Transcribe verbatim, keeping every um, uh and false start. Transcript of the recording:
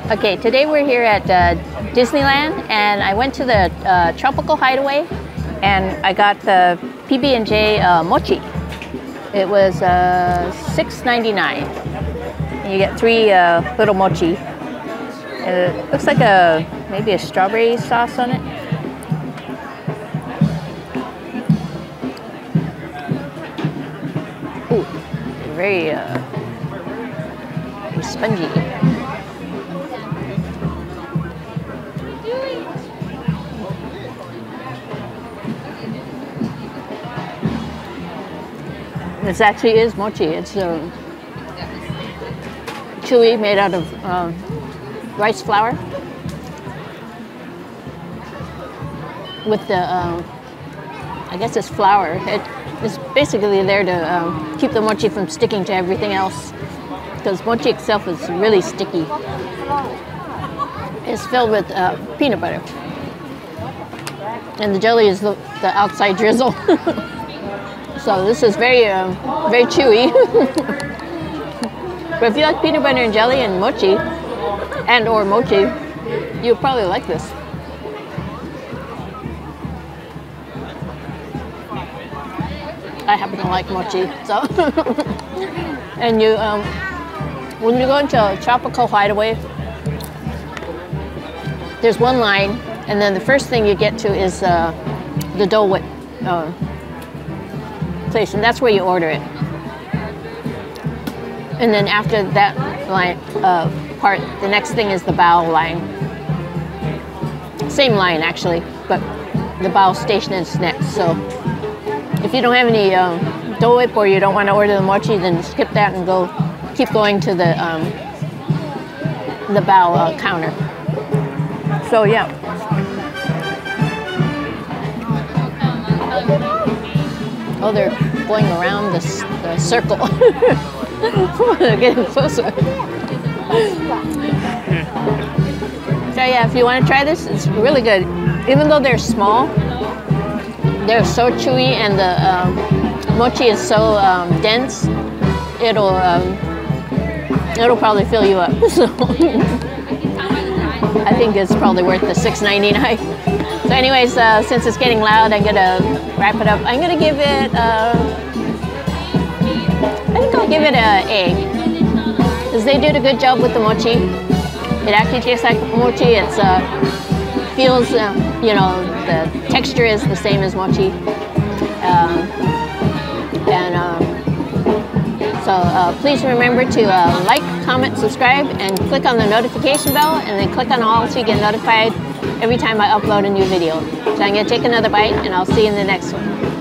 Okay, today we're here at uh, Disneyland, and I went to the uh, Tropical Hideaway, and I got the P B and J uh, Mochi. It was uh, six ninety-nine. And you get three uh, little mochi. It looks like a maybe a strawberry sauce on it. Ooh, very uh, spongy. This actually is mochi. It's uh, chewy, made out of um, rice flour with the, um, I guess it's flour. It, it's basically there to um, keep the mochi from sticking to everything else, because mochi itself is really sticky. It's filled with uh, peanut butter, and the jelly is the, the outside drizzle. So this is very, um, very chewy. But if you like peanut butter and jelly and mochi, and or mochi, you'll probably like this. I happen to like mochi, so. And you, um, when you go into a Tropical Hideaway, there's one line, and then the first thing you get to is uh, the Dole Whip. Uh, place, and that's where you order it. And then after that line uh, part, the next thing is the bow line. Same line actually, but the bow station is next. So if you don't have any um, Dole Whip or you don't want to order the mochi, then skip that and go keep going to the um, the bow uh, counter. So yeah. Oh, they're going around the, the circle. They're getting closer. So yeah, if you want to try this, it's really good. Even though they're small, they're so chewy, and the um, mochi is so um, dense, it'll um, it'll probably fill you up. So I think it's probably worth the six ninety-nine. So anyways, uh, since it's getting loud, I'm gonna wrap it up. I'm gonna give it, uh, I think I'll give it an A, because they did a good job with the mochi. It actually tastes like mochi. It's uh, feels, uh, you know, the texture is the same as mochi. Um, and um, so uh, please remember to uh, like, comment, subscribe, and click on the notification bell, and then click on all so you get notified every time I upload a new video. So I'm going to take another bite, and I'll see you in the next one.